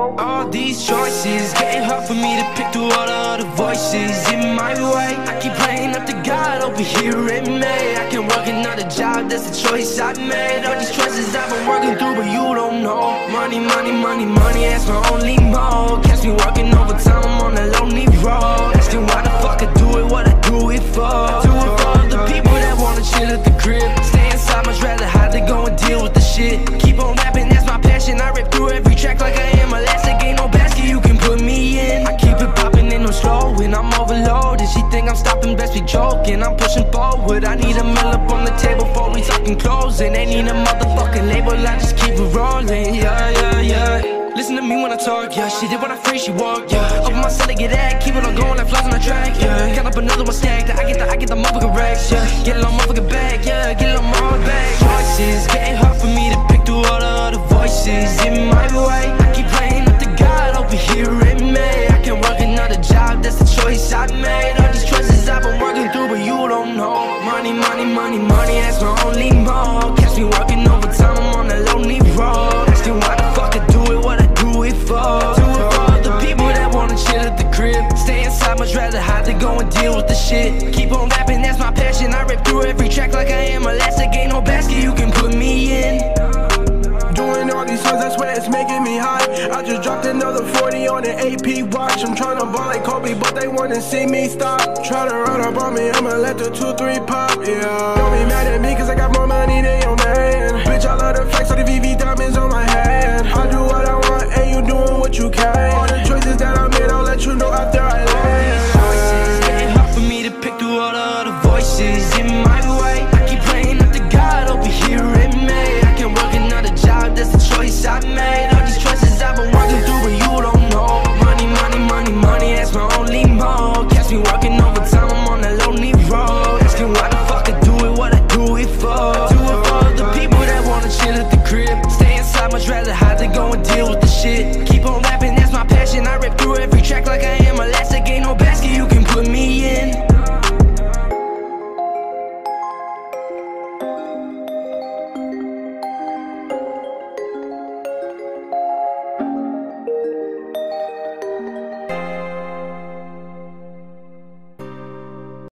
All these choices, getting hard for me to pick through all the other voices in my way. I keep praying up to God over here in May. I can work another job, that's the choice I made. All these choices I've been working through, but you don't know. Money, money, money, money, that's my only mode. Catch me working overtime, I'm on a lonely road. Asking why the fuck I do it, what I do it for. I do it for all the people that wanna chill at the crib. Stay inside, much rather hide than go and deal with the shit. Keep on rapping, that's my passion. I rip through every track like I am elastic. Ain't no basket you can put me in. I keep it popping and I'm slow when I'm overloaded. She think I'm stopping, best be joking. I'm pushing forward. I need a meal up on the table before we talking closing. Ain't need a motherfucking label, I just keep it rolling. Yeah, yeah, yeah. Listen to me when I talk, yeah. She did what I free, she walked, yeah. Open my cellar, get that, keep it on going like flies on the track, yeah. Got up another one stacked, I get the motherfucking racks, yeah. Get it on motherfucking back, yeah. Get it on my back. Choices, getting hard for me to pick through all the other voices in my way. I keep praying up to God over here in May. I can work another job, that's the choice I made. All these choices I've been working through, but you don't know. Money, money, money, money, that's my only mode. Catch me working overtime, I'm on a lonely road. Asking why the fuck I do it, what I do it for. Do it for all the people that wanna chill at the crib. Stay inside, much rather hide than go and deal with the shit. Keep on rapping, that's my passion. I rip through every track like I am elastic. Ain't no basket you can put me in. Doing all these songs, I swear it's making me high. I just dropped another 40 on an AP watch. I'm tryna ball like Kobe, but they wanna see me stop. Tryna run up on me, I'ma let the 2-3 pop, yeah. Don't be mad at me, cause I got more money than your man. Bitch, I love the flex, all the VV diamonds on my hand. I do what I want, and you doing what you can.